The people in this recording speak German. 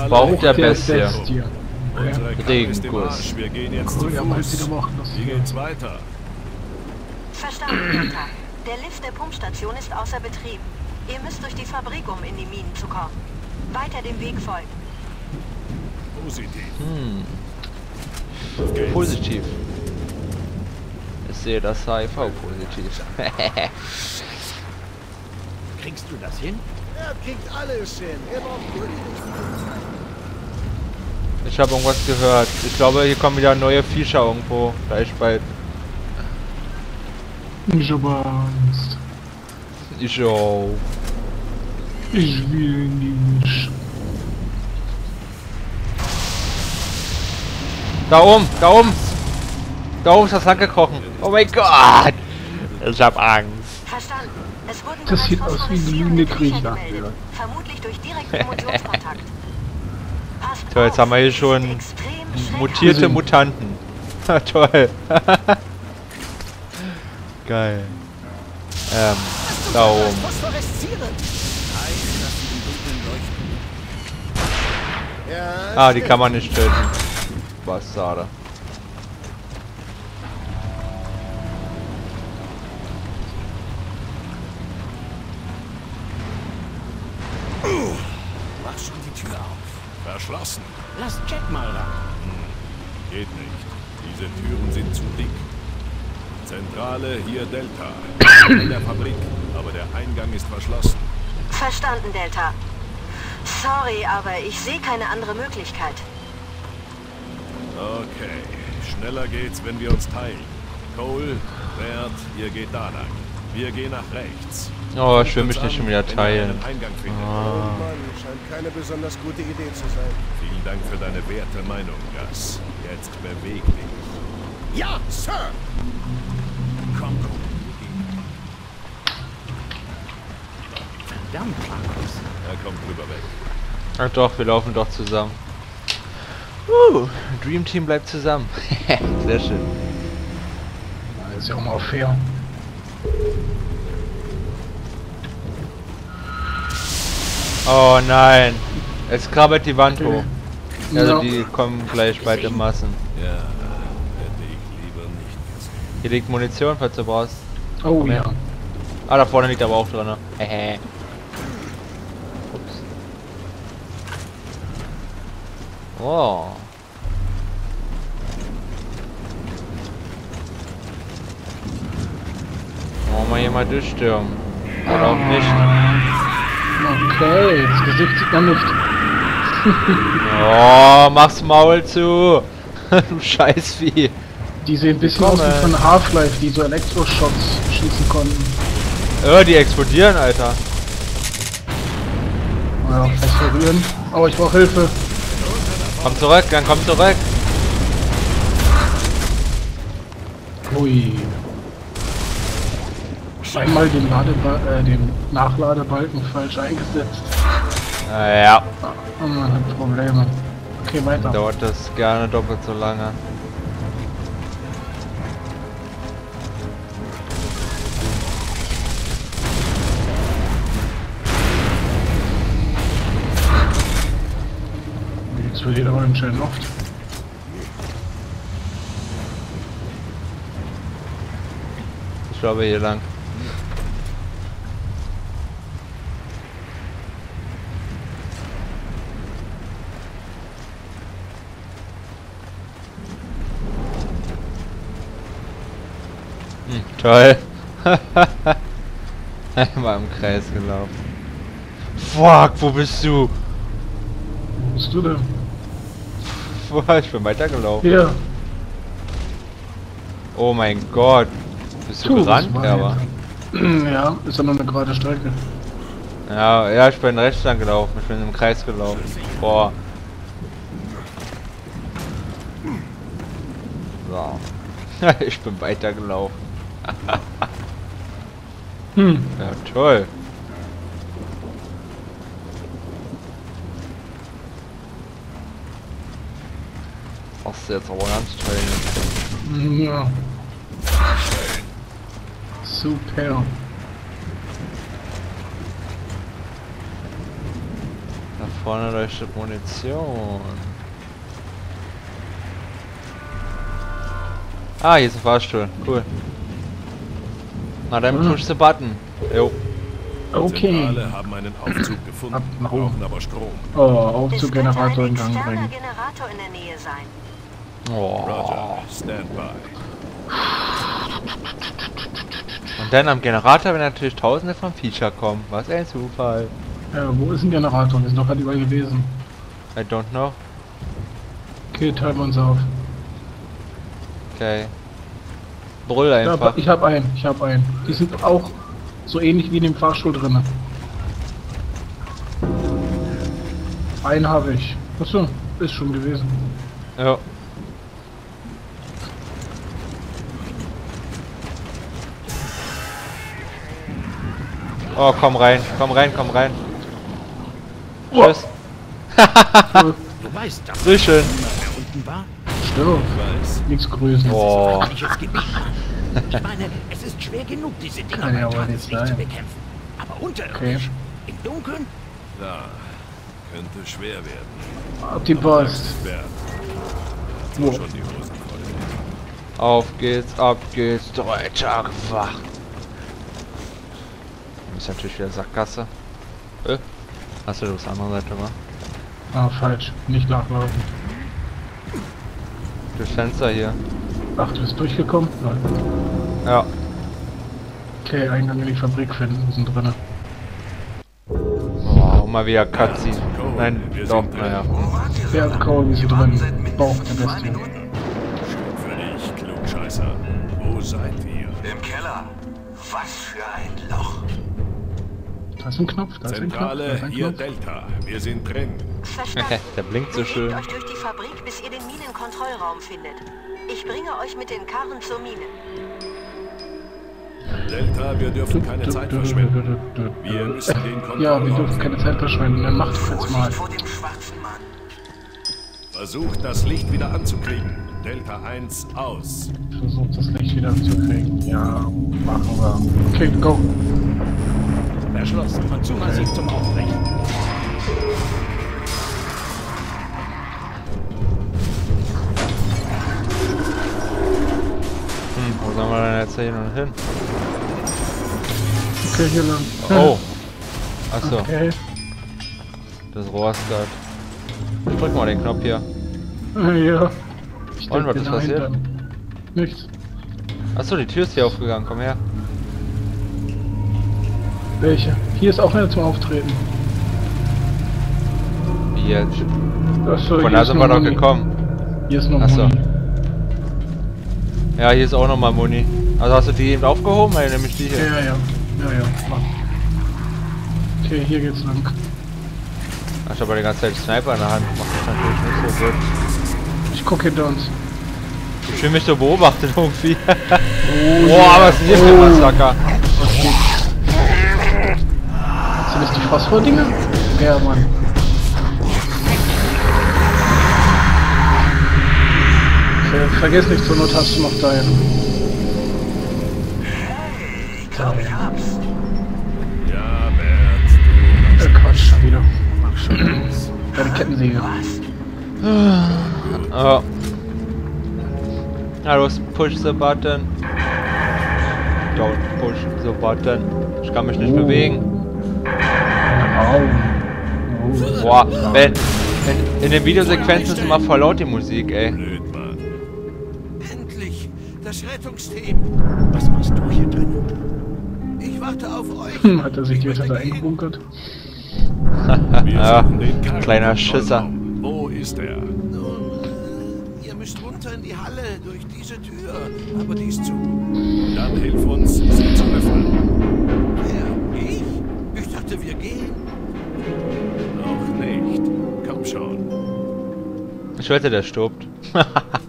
Bauch der Bestie. Unsere Regenguss. Wir gehen jetzt zu Fuß. Wie geht's weiter? Verstanden, Delta. Der Lift der Pumpstation ist außer Betrieb. Ihr müsst durch die Fabrik, um in die Minen zu kommen. Weiter dem Weg folgen. Positiv. Positiv. Ich sehe das HIV positiv. Kriegst du das hin? Er kriegt alles hin. Er braucht nur die Ich habe irgendwas gehört. Ich glaube, hier kommen wieder neue Viecher irgendwo. Gleich bald. Ich habe Angst. Ich auch. Ich will nicht. Da oben, da oben. Da oben ist das lang gekrochen. Oh mein Gott. Ich hab Angst. Verstanden. Es wurden Das sieht bereits aus wie ein phosphoreszierende Krieger. Viecher gemeldet. Vermutlich durch direkten Emissionskontakt. Passt So, jetzt haben wir hier auf, schon es ist extrem mutierte Gesehen. Mutanten. Toll. Geil. Da oben. Ja, Ah, die kann man nicht töten. Bastarde. Mach schon die Tür auf. Verschlossen. Lass Jack mal ran. Geht nicht. Diese Türen sind zu dick. Zentrale, hier Delta. In der Fabrik. Aber der Eingang ist verschlossen. Verstanden, Delta. Sorry, aber ich sehe keine andere Möglichkeit. Okay. Schneller geht's, wenn wir uns teilen. Cole, Bert, ihr geht da lang. Wir gehen nach rechts. Oh, ich will mich nicht schon wieder Wenn ihr teilen. einen Eingang findet. Oh Mann, scheint keine besonders gute Idee zu sein. Vielen Dank für deine werte Meinung, Gus. Jetzt beweg dich. Ja, Sir! Komm, komm. Verdammt, Markus. Er kommt drüber weg. Ach doch, wir laufen doch zusammen. Dream Team bleibt zusammen. Sehr schön. Ja, ist ja auch mal fair. Oh nein. Es krabbelt die Wand Okay. hoch. Also Ja. die kommen gleich bald in Massen. Ja, hätte ich lieber nicht gesehen. Hier liegt Munition, falls du brauchst. Oh Komm her. ja. Ah, da vorne liegt aber auch drin. Hehe. Ups. Oh. Wollen wir hier mal durchstürmen? Oder auch nicht? Okay, das Gesicht sieht man nicht. Oh, mach's Maul zu! Du Scheißvieh! Die sehen ein bisschen aus wie Willkommen. von Half-Life, die so Elektroshots schießen konnten. Oh, die explodieren, Alter! Ja, vielleicht verrühren. Aber ich brauche Hilfe. Komm zurück, dann komm zurück! Ui. Einmal den den Nachladebalken falsch eingesetzt. Ja, Oh, man hat Probleme. Okay, weiter. dauert das gerne doppelt so lange. Jetzt wird aber im schönen Luft. Ich glaube hier lang. Toll. Einmal im Kreis gelaufen. Fuck, wo bist du? Wo bist du denn? Boah, ich bin weitergelaufen. Hier. Oh mein Gott. Bist du gerannt? was Ja, war aber. jetzt? Ja, ist ja noch eine gerade Strecke. Ja, ich bin rechts lang gelaufen. Ich bin im Kreis gelaufen. Boah. So. Ich bin weitergelaufen. Ja, toll. Machst du jetzt aber ganz toll. Ja. Super. Da vorne leuchtet Munition. Ah, hier ist ein Fahrstuhl. Cool. Na dann push the button. Jo. Okay. Zentrale haben einen Aufzug gefunden, Ab nach oben. brauchen aber Strom. Oh, Aufzuggenerator in Es Gang wird ein bringen. externer Generator in der Nähe sein. Oh. Roger, Standby. Und dann am Generator werden natürlich tausende von Feature kommen. Was ein Zufall. Ja, wo ist ein Generator? Wir sind doch gerade überall gewesen. I don't know. Okay, teilen wir uns auf. Okay. Brüll Ja, einfach. ich hab einen. Die sind auch so ähnlich wie in dem Fahrstuhl drin. Einen habe ich. Achso, ist schon gewesen. Ja. Oh, komm rein. Tschüss. Du weißt, dass Sehr schön. niemand mehr unten war? Stimmt. Weiß. Nichts grüßen. Oh. Öffentliches Gebiet. Ich meine, es ist schwer genug, diese Dinger Kann ja bei wohl nicht Tageslicht zu sein. bekämpfen. Aber unterirdisch, Okay. im Dunkeln, Da. Könnte schwer werden. Ab die Post. Wert. Wo? Schon die Hosen voll. Auf geht's, ab geht's, deutscher Wach. Ist natürlich wieder Sackgasse. Achso, du bist andere Seite mal. Ah, falsch. Nicht nachlaufen. Durchs Fenster hier. Ach, du bist durchgekommen? Nein. Ja. Okay, Eingang in die Fabrik finden. Wir sind drinne. Oh, mal wieder Cutscene. Nein, wir doch, sind drin. naja. Ja, Cole, wir sind drin. Bauch der Bestie. Schön für dich, Klugscheißer. Wo seid ihr? Im Keller. Was für ein Loch. Da ist ein Knopf, da ist ein Knopf, da Zentrale, ist ein hier Knopf. Delta. Wir sind drin. Verstanden. Der blinkt so Bewegt schön. euch durch die Fabrik, bis ihr den Minenkontrollraum findet. Ich bringe euch mit den Karren zur Mine. Delta, wir dürfen keine Zeit verschwenden. Wir müssen den Ja, wir Kontrollraum dürfen keine finden. Zeit verschwenden. Dann macht doch jetzt mal. Vor dem schwarzen Mann. Versucht das Licht wieder anzukriegen. Delta 1 aus. Versucht das Licht wieder anzukriegen. Ja, machen wir. Okay, go. erschlossen. Von Zumassiv zum Aufbrechen. Wo sollen wir denn jetzt hier noch hin? Okay, hier lang. Oh. Achso, Okay. das Rohr ist grad. Drück mal den Knopf hier. Ja. Ich Und, was denk ist mir passiert? dahinter. Nichts. Achso, die Tür ist hier aufgegangen, komm her. Welche? Hier ist auch eine zum Auftreten. Wie jetzt? Achso, Von hier da ist sind nur wir doch Muni. gekommen. Hier ist noch Achso. Muni. Ja, hier ist auch nochmal Muni. Also hast du die eben aufgehoben? Weil nämlich die hier. Ja. Mach. Okay, hier geht's lang. Hast aber die ganze Zeit Sniper in der Hand. Macht das natürlich nicht so gut. Ich guck hinter uns. Ich fühle mich so beobachtet irgendwie. Boah, was ist denn hier für ein Massaker? Sind das die Phosphor-Dinger? Ja, Mann. Vergiss nicht, zur Not hast du noch deinen. Ich glaube, ich hab's. Ja, Bert. Quatsch, schon wieder. Mach schon. Deine Kettensäge. Oh. Na los, push the button. Don't push the button. Ich kann mich nicht bewegen. Au. Boah, in den Videosequenzen ist immer voll laut die Musik, ey. Blöd, Mann. Endlich! Das Rettungsteam! Was machst du hier drin? Ich warte auf euch! Hat er sich die da eingebunkert? Wir Ja, suchen den Karren- kleiner Schisser. Wo ist er? Nun, ihr müsst runter in die Halle durch diese Tür, aber die ist zu. Dann hilf uns, sie zu öffnen. Wer? Ich? Ich dachte, wir gehen. Noch nicht. Komm schon. Ich wette, der stirbt.